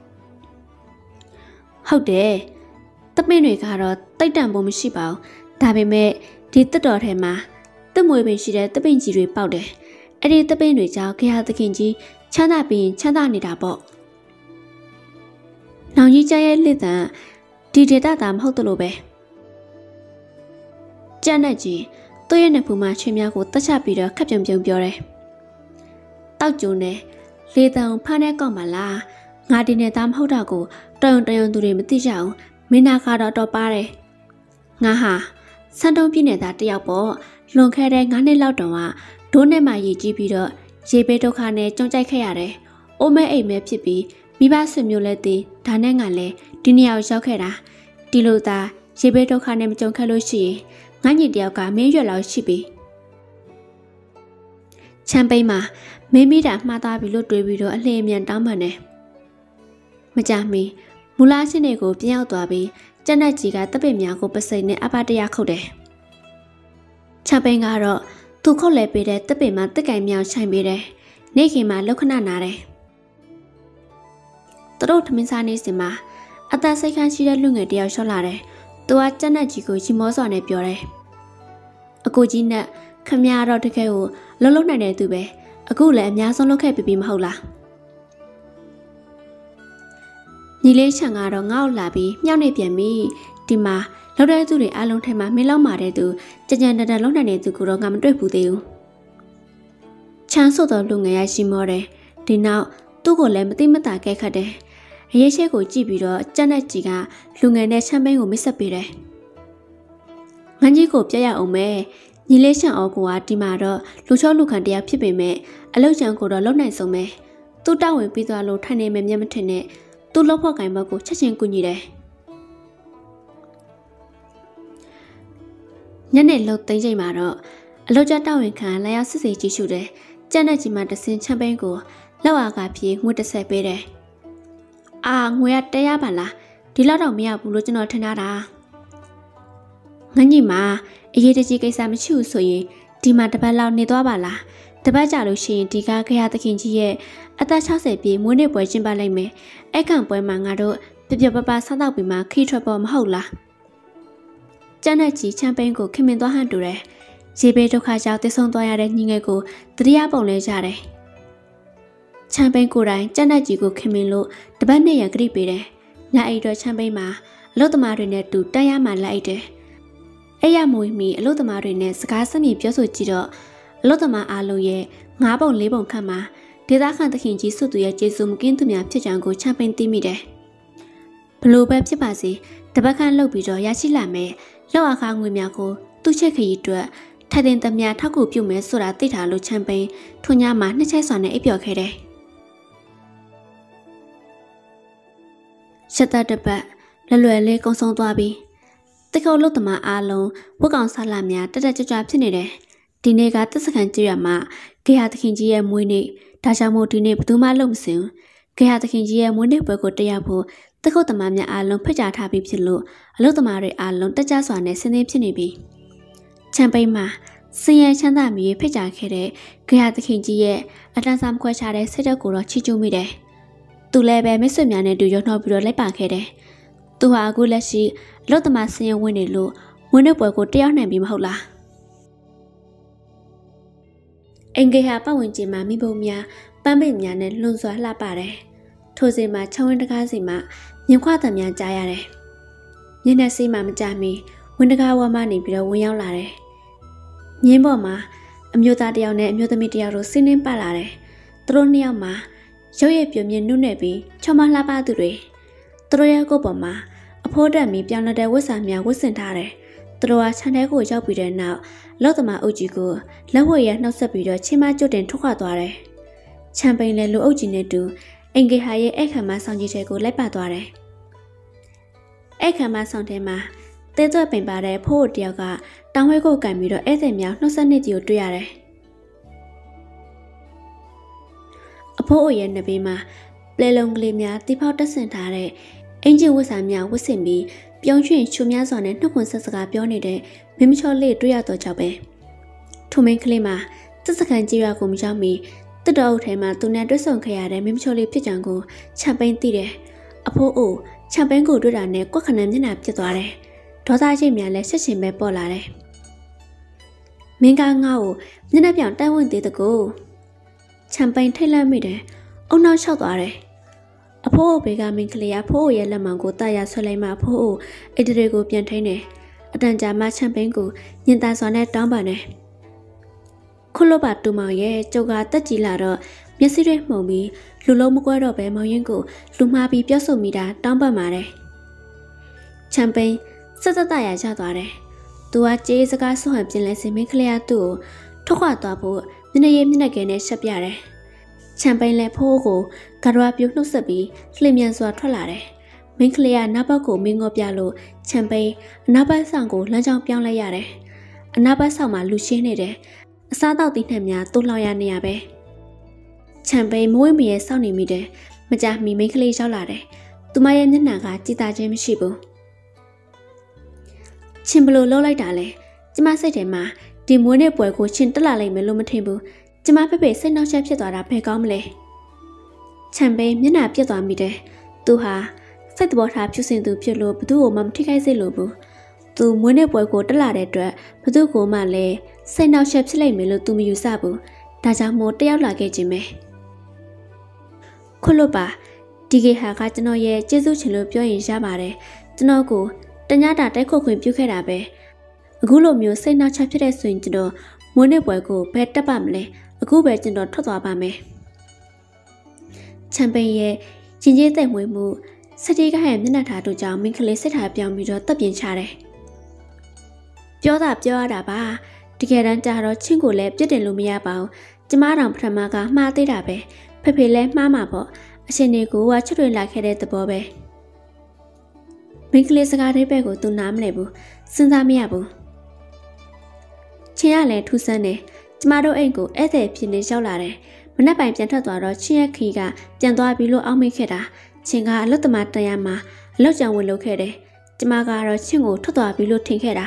ဟုတ်တယ်တပင်းတွေကတော့တိတ်တန့်ဖို့မရှိပါဘူးဒါပေမဲ့ဒီတက်တော်ထဲမှာတက်မွေပင်ရှိတဲ့တပင်းကြီးတွေပေါက်တယ်အဲ့ဒီတပင်းတွေကြောင့်ခရသခင်ကြီးချမ်းသာပြီးချမ်းသာနေတာပေါ့နောင်ကြီးကျရဲ့လက်တန်ဒီဒေတာတာမဟုတ်တလို့ပဲကျန်တဲ့ကြီးသူ့ရဲ့နှစ်ဖူးမှာချင်းများကိုတက်ချပြီးတော့ခက်ပြုံပြုံပြောတယ်တောက်ကျုံနဲ့လေတံဖားနဲ့ကောက်ပါလားငါဒီနဲ့သားမဟုတ်တော့ကိုတယုံသူတွေမသိကြအောင်မင်းနာကတော့တော့ပါတယ်ငါဟာစံတုံးပြည့်နေတဲ့တယောက်ပေါ့လွန်ခဲ့တဲ့9နှစ်လောက်တောင်ကဒိုးနဲ့မှရည်ကြီးပြီးတော့ရေဘေးဒုက္ခနဲ့ကြုံကြိုက်ခဲ့ရတယ်အိုးမဲအိမ်မဲဖြစ်ပြီးမိဘဆွေမျိုးလည်းတည်ဒါနဲ့ငါလည်းဒီနေရာကိုရောက်ခဲ့တာဒီလိုသာရေဘေးဒုက္ခနဲ့မကြုံခဲ့လို့ရှိရင်ငါညီတယောက်ကမင်းရွက်လောက်ရှိပြီချန်ပိန်းမှာမင်းမိတာမှားသားပြီလို့တွေးပြီးတော့အလှည့်အမြန်တောင်းပန်တယ်မကြမီမူလာချင်းတွေကိုပြန်ရောက်သွားပြီးကျန်တဲ့ကြီးကတပ်ပင်များကိုပစိန်နဲ့အပတရခုတ်တယ်ချန်ပိန်းကတော့သူခုတ်လဲပေးတဲ့တပ်ပင်မှာတက်ကင်မြောင်ဆိုင်ပေးတယ်နေခင်မှာလောက်ခဏနာတယ်သူတို့ထမင်းစားနေစင်မှာအသက်စိတ်ခမ်းရှိတဲ့လူငယ်တယောက်ရှော့လာတယ်သူကကျန်တဲ့ကြီးကိုရီမောစွာနဲ့ပြောတယ်အကိုကြီးနဲ့ခမရတော့တကယ်ကိုလုံးလုံးနိုင်တဲ့သူပဲအခုလည်းအများဆုံးလုပ်ခဲ့ပြီမဟုတ်လားညီလေးချန်ကတော့ငါ့ကိုလာပြီးမြောက်နေပြန်ပြီဒီမှာလောက်တဲ့သူတွေအားလုံးထဲမှာမင်းလောက်မာတဲ့သူကြကြတန်လုံးနိုင်တဲ့သူကိုတော့ငါမတွေ့ဘူးသေးဘူးချမ်းဆိုတော့လူငယ်ရရှိမောတယ်ဒီနောက်သူ့ကိုလည်းမသိမသာကဲခတ်တယ်အရေးရှိကိုကြည့်ပြီးတော့ကျန်တဲ့ကြီးကလူငယ်နဲ့ချမ်းပိန်းကိုမစ်ဆက်ပေးတယ်ငန်းကြီးကိုပြရအောင်မဲညီလေးချန်အော်ကိုကဒီမှာတော့လူချောလူခံတရားဖြစ်ပေမဲ့အလုတ်ချန်ကိုတော့လုံနိုင်ဆုံးပဲသူတောက်ဝင်ပြီးသွားလို့ထိုင်နေမယ်မျက်မထင်နဲ့သူ့လောက်ဖို့ကင်ဘက်ကိုချက်ချင်းကူညီတယ်ညနေလောက်သိမ်းချိန်မှာတော့အလုတ်ကျတောက်ဝင်ခံလာရောက်စစ်စစ်ကြည့်ရှုတယ်ကျန်တဲ့ကြီးမှတဆင်ချမ်းပိန်းကိုလောက်အားကပြေးငွေ30ပေးတယ်အာငွေရ100ပါလားဒီလောက်တော့မရဘူးလို့ကျွန်တော်ထင်တာငန်းကြီးမှာအရေးတကြီးကိစ္စမရှိဘူးဆိုရင်ဒီမှာတပတ်လောက်နေသွားပါလားတပတ်ကြာလို့ရှိရင်ဒီကခရသခင်ကြီးရဲ့အသက်60ပြည့်မွေးနေ့ပွဲကျင်းပလိုက်မယ်အဲ့ခံပွဲမှာငါတို့ပြပပစားတော့ပြီးမှခီထွက်ပေါ်မဟုတ်လားကျန်တဲ့ကြီးချမ်ပိန်းကိုခင်မင်သွားဟန်တူတယ်ရေဘေးဒုက္ခကြောင့်တည်ဆုံသွားရတဲ့ညီငယ်ကိုတတိယပုံလဲကြတယ်ချမ်ပိန်းကိုယ်တိုင်ကျန်တဲ့ကြီးကိုခင်မင်လို့တပတ်နဲ့ရဂရိပေးတယ်ညအိတ်တော့ချမ်ပိန်းမှာအလုတ်သမားတွေနဲ့တူတန်းရမှလိုက်တယ်အဲ့ရမွေမီအလုတ်သမားတွေနဲ့စကားဆက်မြေပြောဆိုကြည့်တော့အလုတ်သမားအားလုံးရဲ့9ပုံ4ပုံခန့်မှာဒေသခံသခင်ကြီးစုသူရဲ့ကျေးဇူးမကင်းသူများဖြစ်ကြောင်းကိုချမ်ပိန်းသိမိတယ်ဘလို့ပဲဖြစ်ပါစေတပတ်ခန့်လှုပ်ပြီးတော့ရရှိလာမယ်လောက်အခါငွေများကိုသူ့ချက်ခရီးအတွက်ထိုင်တင်သမျှထောက်ကူပြုမယ်ဆိုတာသိထားလို့ချမ်ပိန်းထွန်ညမှာနှစ်ချိုက်စွာနဲ့အိပ်ပျော်ခဲ့တယ်ရှက်တပတ်လွယ်လေးကုံဆုံးသွားပြီးတခုတ်လုတ်သမားအားလုံးဝတ်ကောင်စားလာများတက်တက်ကြွကြွဖြစ်နေတယ်ဒီနေ့ကတက်စခန်ကြည့်ရမှာဂေဟာသခင်ကြီးရဲ့မွေးနေ့ဒါကြောင့်မို့ဒီနေ့ဘယ်သူမှလုံမစင်ဂေဟာသခင်ကြီးရဲ့မွေးနေ့ပွဲကိုတက်ရောက်ဖို့တခုတ်သမားများအားလုံးဖိတ်ကြားထားပြီးဖြစ်လို့အလုတ်သမားတွေအားလုံးတက်ကြစွာနဲ့ဆင်းသင်းဖြစ်နေပြီချမ်ပိန်းမှာစင်ရဲချမ်းသာမြေဖိတ်ကြားခဲ့တဲ့ဂေဟာသခင်ကြီးရဲ့အတန်းစားမခွဲခြားတဲ့စိတ်ဓာတ်ကိုတော့ချီးကျူးမိတယ်သူလည်းပဲမိတ်ဆွေများနဲ့တူရုံနှောပြီးတော့လိုက်ပါခဲ့တယ်သူဟာအခုလက်ရှိအလုတ်သမားဆင်းရဲဝင်နေလို့မွေးနေ့ပွဲကိုတက်ရောက်နိုင်ပြီမဟုတ်လားအင်္ဂေဟာပတ်ဝန်းကျင်မှာမိဘများပန်းပိတ်များနဲ့လွန်စွာလှပတယ်ထိုစဉ်မှာချောင်းဝင်းတကားစီမှာမြင်ခွသံများကြားရတယ်မျက်နှာစီးမှမကြမီဝင်းတကားဝမ်းမနေပြီးတော့ဝင်ရောက်လာတယ်မြင်းပေါ်မှာအမျိုးသားတစ်ယောက်နဲ့အမျိုးသမီးတစ်ယောက်တို့ဆင်းနှင်းပတ်လာတယ်သူတို့နှစ်ယောက်မှာရုပ်ရည်ပြုံမြင့်နှုတ်နယ်ပြီးချောင်းမလှပသူတွေသူတို့ရဲ့ကိုယ်ပေါ်မှာအဖိုးတက်မီပြောင်းလဲတဲ့ဝတ်စာများဝတ်ဆင်ထားတယ်သူတို့ကခြံထဲကိုရောက်ပြီးတဲ့နောက်လောက်သမားအုပ်ကြီးကိုလက်ဝဲရနှောက်ဆက်ပြီးတော့ချင်းမကျွတ်တင်ထုတ်ခွာသွားတယ်ချမ်ပိန်းလည်းလူအုပ်ကြီးနဲ့တူအင်္ဂေဟာရဲ့အခမ်းမဆောင်ကြီးထဲကိုလိုက်ပါသွားတယ်အခမ်းမဆောင်ထဲမှာတဲသွဲပင်ပါတဲ့ဖိုးတယောက်ကတောင်ဝဲကိုကန်ပြီးတော့ဧည့်သည်များနှုတ်ဆက်နေကြီးကိုတွေ့ရတယ်အဖိုးအိုရဲ့နဘေးမှာပလဲလုံးကလေးများတိဖောက်တက်ဆင်ထားတဲ့အင်ဂျင်ဝတ်စာများဝတ်ဆင်ပြီးပြောင်းရွှင်ချူများစွာနဲ့နှုတ်ခွန်းဆက်စကားပြောနေတဲ့မင်းမချောလေးတွေ့ရတော့ကြောက်ပဲထိုမင်းကလေးမှာတက်စကန်ကြီးရွာကိုမရောက်မီတက်တော်အုပ်ထဲမှာသူနဲ့တွေ့ဆုံခဲ့ရတဲ့မင်းမချောလေးဖြစ်ကြောင်းကိုချမ်ပိန်းသိတယ်အဖိုးအိုချမ်ပိန်းကိုတွေ့တာနဲ့ကွက်ခဏမျက်နှာပြစ်သွားတယ်ဒေါသရှိများလည်းဆက်ရှင်ပဲပေါ်လာတယ်မင်းကငါ့ကိုမျက်နှာပြောင်တိုင်ဝင်သေးတကူချမ်ပိန်းထိတ်လန့်မိတယ်အုံနောက်လျှောက်သွားတယ်အဖိုးအိုဘေကမင်းကလေးကဖိုးအိုရဲ့လက်မောင်ကိုတာရဆွဲလိုက်မှဖိုးအိုအိတ်တွေကိုပြန်ထိန်းတယ်အတန်ကြာမှချမ်ပိန်းကိုညင်သာစွာနဲ့တောင်းပန်တယ်ခုလိုပါတူမောင်ရဲ့ကျုပ်ကတက်ကြည်လာတော့မျက်စိတွေမှုန်ပြီးလူလုံးမကွဲတော့ပဲမောင်ရင်ကိုလူမှားပြီးပြောဆိုမိတာတောင်းပန်ပါတယ်ချမ်ပိန်းဆက်သက်သာရရသွားတယ်သူကကြေးစကားဆွဟန်ပြင်လဲစင်မင်းကလေးကသူ့ကိုထုတ်ခွာသွားဖို့မျက်နှာရည်မျက်နှာကဲနဲ့ရှက်ပြတယ်ချမ်ပိန်းလည်းဖိုးကိုဂရဝပြုတ်နှုတ်ဆက်ပြီးလှိမ့်မြန်စွာထွက်လာတယ်မင်းကလေးကနောက်ဘက်ကိုမင်းငေါပြလို့ချမ်ပိန်းအနောက်ဘက်ဆောင်ကိုလမ်းကြောင်းပြောင်းလိုက်ရတယ်အနောက်ဘက်ဆောင်မှာလူရှင်းနေတယ်အစားတောက်သီးနှံများတိုးလှောင်ရနေရပဲချမ်ပိန်းမွေးမရဲစောင့်နေမိတယ်မကြမီမိန်းကလေးရောက်လာတယ်သူမရဲ့မျက်နှာကကြည်သာခြင်းမရှိဘူးချင်းဘလို့လှုပ်လိုက်တာလဲကျမစိတ်ထဲမှာဒီမွေးနေ့ပွဲကိုချင်းတက်လာလိမ့်မယ်လို့မထင်ဘူးကျမဖေဖေစိတ်နှောက်ယှက်ဖြစ်သွားတာဘယ်ကောင်းမလဲချမ်ပိန်းမျက်နှာပြတ်သွားမိတယ်သူဟာစိတ်တော်ထားဖြူစင်သူဖြစ်လို့ဘသူ့ကိုမှမထိခိုက်စေလို့ဘူးသူမွေးနေ့ပွဲကိုတက်လာတဲ့အတွက်ဘသူ့ကိုမှလည်းစိတ်နှောက်ယှက်ဖြစ်လိမ့်မယ်လို့သူမယူဆဘူးဒါကြောင့်မို့တယောက်လာခဲ့ခြင်းပဲခုလို့ပါဒီကေဟာကကျွန်တော်ရဲ့ကျေးဇူးရှင်လို့ပြောရင်ရပါတယ်ကျွန်တော်ကိုတညတာတိုက်ခုတ်ခွင့်ပြုခဲ့တာပဲအခုလိုမျိုးစိတ်နှောက်ယှက်ဖြစ်တဲ့ဆိုရင်ကျွန်တော်မွေးနေ့ပွဲကိုဘယ်တက်ပါမလဲအခုပဲကျွန်တော်ထွက်သွားပါမယ်ချမ်ပိန်းရဲ့ရင်ကျေးသိမ်မွေးမှုစတိကဟရဲ့မျက်နှာထားတို့ကြောင့်မင်းကလေးစိတ်ထားပြောင်းပြီးတော့တပ်ပြင်ချတယ်ပြောရတာပါတကယ်တမ်းကျတော့ချင်းကိုလည်းပြစ်တင်လို့မရပါဘူးကျမတောင်ပထမကမှားသေးတာပဲဖေဖေလည်းမှားမှာပေါ့အရှင်တွေကိုကချွတ်ထွေလာခဲ့တဲ့သဘောပဲမင်းကလေးစကားတွေပဲကိုသူနားမလဲဘူးစဉ်းစားမရဘူးချင်းကလည်းထူးဆန်းတယ်ကျမတို့အိမ်ကိုဧည့်သည်ဖြစ်နေရောက်လာတယ်မနက်ပိုင်းပြန်ထွက်သွားတော့ချင်းရဲ့ခီကပြန်သွားပြီလို့အောက်မေ့ခဲ့တာချင်းကအလုတ်သမားတရားမှာအလုတ်ကြောင်ဝင်လုပ်ခဲ့တယ်ကျမကတော့ချင်းကိုထွက်သွားပြီလို့ထင်ခဲ့တာ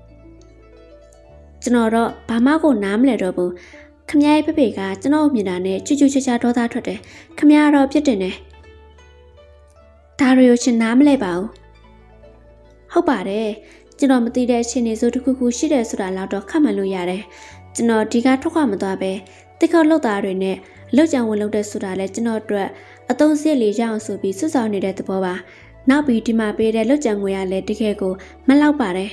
ကျွန်တော်တော့ဘာမှကိုနားမလဲတော့ဘူးခမရဲ့ဖေဖေကကျွန်တော်မြင်တာနဲ့ချွချွချာချာဒေါသထွက်တယ်ခမကတော့ပြစ်တင်တယ်ဒါရီကိုရှင်နားမလဲပါဘူးဟုတ်ပါတယ်ကျွန်တော်မသိတဲ့အချိန်တွေဆိုတစ်ခုခုရှိတယ်ဆိုတာတော့ခက်မှန်လို့ရတယ်ကျွန်တော်ဒီကထွက်ခွာမသွားပဲတစ်ခေါက်လောက်သားတွေနဲ့လောက်ကြံဝင်လောက်တဲ့ဆိုတာလဲကျွန်တော်အတွက်အသုံးစရိတ်လေးရအောင်ဆိုပြီးစွတ်ဆောင်နေတဲ့သဘောပါနောက်ပြီးဒီမှာပေးတဲ့လောက်ကြံငွေရလဲတကယ်ကိုမလောက်ပါတယ်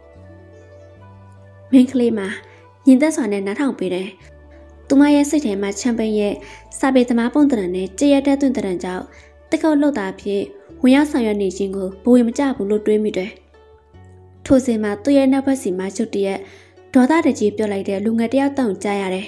မင်းကလေးမှာညင်သက်စွာနဲ့နားထောင်ပေးတယ်သူမရဲ့စိတ်ထဲမှာချမ်ပိန်ရဲ့စာပေသမားပုံသဏ္ဍာန်နဲ့ကြည်ရတဲ့သွင်သဏ္ဍာန်ကြောင့်တစ်ခေါက်လောက်သားဖြစ်ဝင်ရောက်ဆောင်ရွက်နေခြင်းကိုဘဝင်မကျဘူးလို့တွေးမိတယ်ထိုစဉ်မှာသူ့ရဲ့နောက်ဘက်စီမှာချုပ်တရက်ဒေါသတကြီးပြောလိုက်တဲ့လူငယ်တယောက်တောင်ကြားရတယ်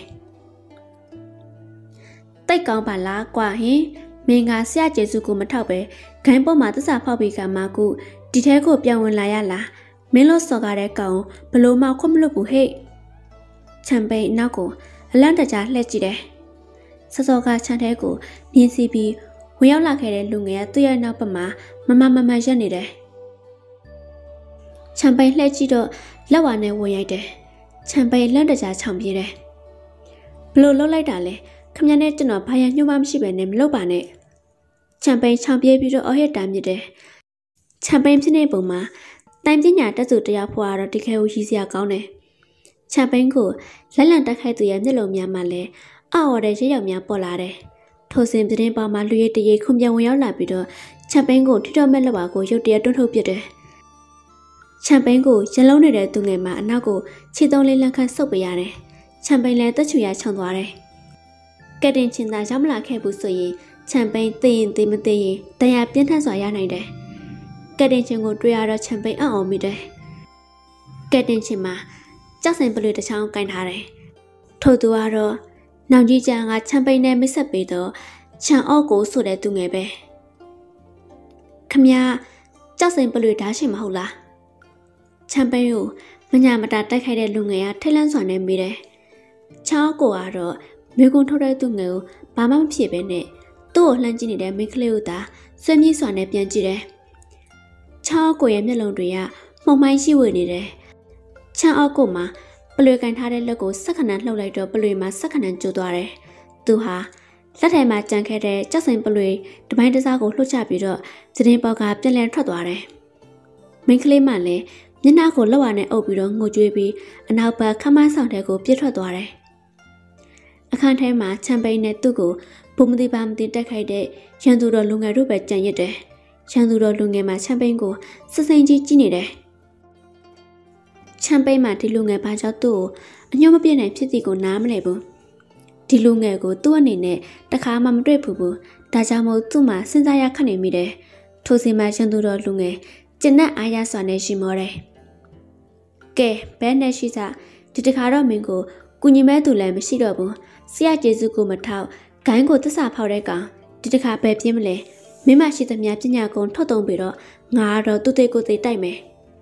တိတ်ကောင်းပါလားကွာဟင်မင်းကဆရာကျေစုကိုမထောက်ပဲဂိုင်းပေါ်မှာသစ္စာဖောက်ပြီးကမှကူဒီထဲကိုပြောင်းဝင်လာရလားမင်းလို့စော်ကားတဲ့ကောင်ဘလို့မှခွတ်မလွတ်ဘူးဟဲ့ချမ်ပိန်နောက်ကိုအလန့်တကြားလှည့်ကြည့်တယ်စောစောကချန်ထဲကိုမြင်စီပြီးဝင်ရောက်လာခဲ့တဲ့လူငယ်ကသူ့ရဲ့နောက်ဘက်မှာမရက်နေတယ်ချမ်ပိန်လှည့်ကြည့်တော့လက်ဝါနဲ့ဝင်ရိုက်တယ်ချမ်ပိန်လန့်တကြားချောင်ပြေးတယ်ဘလို့လှုပ်လိုက်တာလဲခမရနဲ့ကျွန်တော်ဘာရညှို့မှမရှိပဲနဲ့မလုပ်ပါနဲ့ချမ်ပိန်ချောင်ပြေးပြီးတော့အော်ဟစ်တာမြစ်တယ်ချမ်ပိန်ဖြစ်နေပုံမှာတိုင်ပညာတက်သူတရားဖွာတော့တကယ်ကိုရည်စရာကောင်းတယ်ချမ်ပိန်ကိုလက်လံတက်ခိုက်သူရဲ့မျက်လုံးများမှလည်းအော်တဲ့ရဲရောက်များပေါ်လာတယ်ထိုစဉ်ပြတင်းပေါမှာလူရဲတရေခွန်ပြန်ဝင်ရောက်လာပြီးတော့ချမ်ပိန်ကိုထိတော့မဲ့လက်ပါကိုရုတ်တရက်တွန်းထုတ်ပစ်တယ်ချမ်ပိန်ကိုရလုံးနေတဲ့သူငယ်မှာအနောက်ကိုခြေသုံးလေးလန့်ခတ်ဆုပ်ပေးရတယ်ချမ်ပိန်လည်းတက်ချူရခြုံသွားတယ်ကက်တင်ချင်းသာရောက်မလာခဲ့ဘူးဆိုရင်ချမ်ပိန်သိရင်သိမသိရင်တရားပြင်းထန်စွာရနိုင်တယ်ကက်တင်ချင်းကိုတွေ့ရတော့ချမ်ပိန်အံ့ဩမိတယ်ကက်တင်ချင်းမှာကြောက်စင်ပလွေတစ်ချောင်းကင်ထားတယ်ထို့သူကတော့နောင်ကြီးချန်ကချမ်ပိန်နဲ့မိတ်ဆက်ပေးတော့ချန်အော့ကိုဆိုတဲ့သူငယ်ပဲခမရကြောက်စင်ပလွေဓာတ်ရှင်မဟုတ်လားချမ်ပိန်ကိုမညာမတာတိုက်ခိုက်တဲ့လူငယ်ကထိတ်လန့်စွာနဲ့မိတယ်ချောင်းကိုကတော့မိကုံထုတ်တဲ့သူငယ်ကိုဘာမှမဖြစ်ပဲနဲ့သူ့ကိုလှမ်းကြည့်နေတဲ့မိန်းကလေးကိုသာဆွေးမြေ့စွာနဲ့ပြန်ကြည့်တယ်ချောင်းကိုရဲ့မျက်လုံးတွေကမှုံမိုင်းရှိဝေနေတယ်ချမ်းအောက်ကိုမှပလွေကန်ထားတဲ့လက်ကိုစက္ကနံလှုပ်လိုက်တော့ပလွေမှာစက္ကနံကျိုးသွားတယ်သူဟာလက်ထဲမှာကြံခဲ့တဲ့ကြောက်စင်ပလွေတပိုင်းတစားကိုလှုပ်ချပြီးတော့သတင်းပေါက်ကပြန်လည်ထွက်သွားတယ်မိန်းကလေးမှလည်းမျက်နှာကိုလက်ဝါနဲ့အုပ်ပြီးတော့ငိုကြွေးပြီးအနောက်ဘက်ခမန်းဆောင်တဲ့ကိုပြစ်ထွက်သွားတယ်အခန်းထဲမှာချမ်ပိန်နဲ့သူ့ကိုဘုံမတိပါမတိတက်ခိုက်တဲ့ရန်သူတော်လူငယ်တို့ပဲကြံရစ်တယ်ရန်သူတော်လူငယ်မှာချမ်ပိန်ကိုစစိန်ကြီးကြည့်နေတယ်ချမ်ပိန်မှာဒီလူငယ်ဘာကြောင့်သူ့ကိုအညှို့မပြည့်နိုင်ဖြစ်သည်ကိုနားမလဲဘူးဒီလူငယ်ကိုသူ့အနေနဲ့တခါမှမတွေ့ဘူးဒါကြောင့်မို့သူ့မှာစဉ်းစားရခက်နေမိတယ်ထိုစဉ်မှာရန်သူတော်လူငယ်ကျဉ်နဲ့အားရစွာနဲ့ရှိမောတယ်ကဲဘဲနဲ့ရှိစားဒီတခါတော့မင်းကိုကုညီမဲ့သူလည်းမရှိတော့ဘူးဆရာကျေစုကိုမထောက်ဂိုင်းကိုသစ္စာဖောက်တဲ့ကောင်ဒီတခါပဲပြင်းမလဲမင်းမရှိသမျှပညာကုံထုတ်သုံးပြီးတော့ငါကတော့သူ့သေးကိုသေးတိုက်မယ်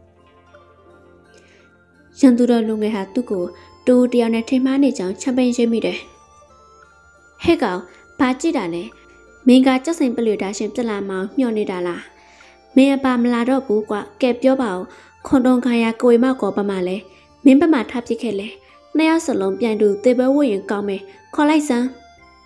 ရန်သူတော်လူငယ်ဟာသူ့ကိုတူတယောက်နဲ့ထိမှန်းနေကြောင်းချမ်ပိန်ရေးမိတယ်ဟဲ့ကောင်ဘာကြည့်တာလဲမင်းကကြောက်စိန်ပလွေတာရှင်ပြက်လာမောင်မျှော်နေတာလားမင်းအပါမလာတော့ဘူးကွာကဲပြောပါဦးခွန်တုံခါရကိုဝေမောက်ကောပမာလဲမင်းဘက်မှာထားပစ်ခဲ့လဲနှစ်ယောက်စလုံးပြန်တူသေပွဲဝရင်ကောင်းမယ်ခေါ်လိုက်စမ်း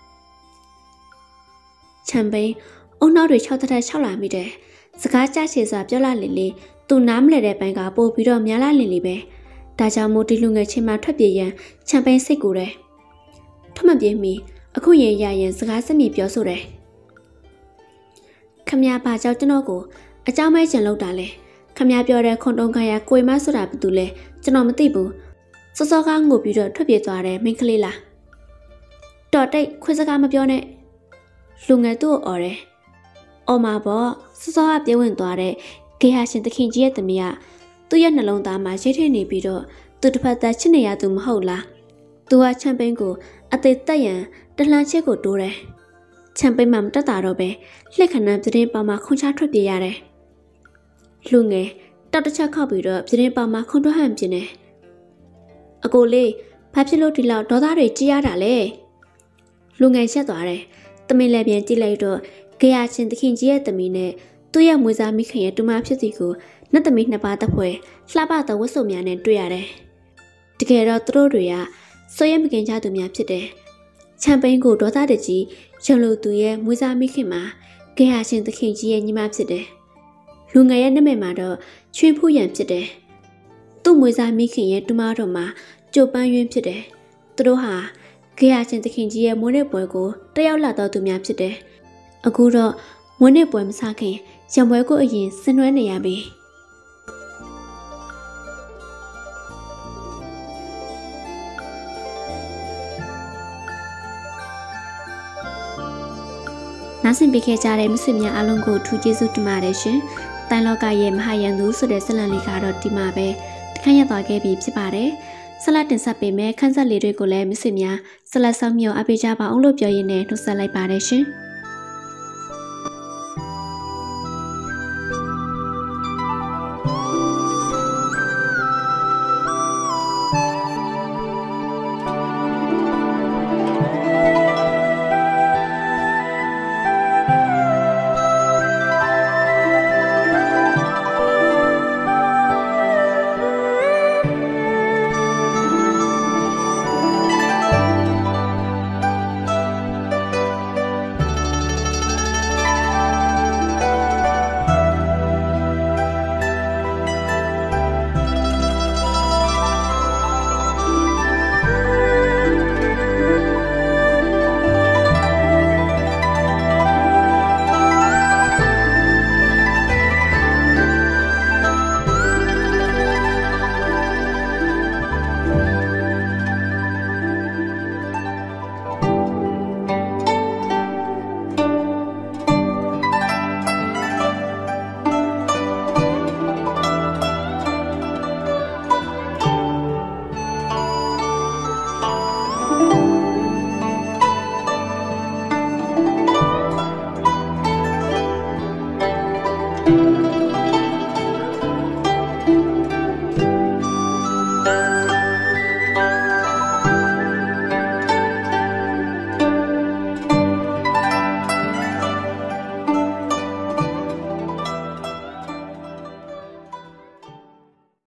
ချမ်ပိန်အုံနောက်တွေ၆တက်၆လာမိတယ်စကားကြချေစွာပြောလာလေသူနားမလဲတဲ့ဘိုင်းကပို့ပြီးတော့များလာလေပဲဒါကြောင့်မို့ဒီလူငယ်ချင်းမှထွက်ပြေးရန်ချမ်ပိန်စိတ်ကူတယ်ထွက်မပြေးမီအခုရင်ရရင်စကားစမြည်ပြောဆိုတယ်ခမရပါကြောင့်ကျွန်တော်ကိုအကြောင်းမဲကျင်လောက်တာလဲခမရပြောတဲ့ခွန်တုံးခါရကိုယ်မဆိုတာဘာတူလဲကျွန်တော်မသိဘူးစောစောကငိုပြီးတော့ထွက်ပြေးသွားတယ်မိန်းကလေးလားတော်တိတ်ခွေးစကားမပြောနဲ့လူငယ်သူ့ကိုអော်တယ်အော်မှာပေါ့စောစောကပြေးဝင်သွားတဲ့ဂေဟာရှင်သခင်ကြီးရဲ့သမီးကသူ့ရဲ့နှလုံးသားမှာရိတ်ထိနေပြီးတော့သူတစ်ဖက်သက်ချစ်နေရသူမဟုတ်လားသူကချမ်ပိန်ကိုအသေးတက်ရန်တလှမ်းချစ်ကိုတိုးတယ်ချမ်ပိန်မှမတက်တာတော့ပဲလှက်ခဏန်းပြတင်းပေါမှာခွန်ချထွက်ပြေးရတယ်လူငယ်တောက်တစ်ချက်ခောက်ပြီးတော့ပြတင်းပေါမှာခွန်ထွက်ဟန်ပြင်းတယ်အကိုလေးဘာဖြစ်လို့ဒီလောက်ဒေါသတွေကြီးရတာလဲလူငယ်ရက်သွားတယ်တမင်လည်းပြန်ကြည့်လိုက်တော့ဂေဟာရှင်သခင်ကြီးရဲ့သမီးနဲ့သူ့ရဲ့မွေးစားမိခင်ရဲ့တူမဖြစ်စီကိုနတ်သမီးနှစ်ပါးတစ်ဖွဲလှပသောဝတ်စုံများနဲ့တွေ့ရတယ်တကယ်တော့သူတို့တွေကဆွေရမခင်ကြသူများဖြစ်တယ်ချမ်ပိန်ကိုဒေါသတကြီးရုံလို့သူရဲ့မွေးစားမိခင်မှာကေဟာရှင်သခင်ကြီးရဲ့ညီမဖြစ်တယ်လူငယ်ရဲ့နာမည်မှာတော့ချွေးဖူးရန်ဖြစ်တယ်သူ့မွေးစားမိခင်ရဲ့တူမတော်မှာကြိုပန်းယွင်းဖြစ်တယ်သူတို့ဟာကေဟာရှင်သခင်ကြီးရဲ့မွေးနေ့ပွဲကိုတက်ရောက်လာတော့သူများဖြစ်တယ်အခုတော့မွေးနေ့ပွဲမစခင်ရံပွဲကိုအရင်ဆင်နွှဲနေရပြီနားဆင်ပေးခဲ့ကြတဲ့မိတ်ဆွေများအားလုံးကိုထူးကျေးဇူးတင်ပါတယ်ရှင်။တန်လောကရဲ့မဟာရန်သူဆိုတဲ့ဇာတ်လမ်းလေးကတော့ဒီမှာပဲတခန့်ရသွားခဲ့ပြီဖြစ်ပါတယ်။ဆက်လက်တင်ဆက်ပေးမယ့်ခန်းဆက်လေးတွေကိုလည်းမိတ်ဆွေများဆက်လက်ဆောင်မြော်အပေးကြပါအောင်လို့ပြောရင်းနဲ့နှုတ်ဆက်လိုက်ပါတယ်ရှင်။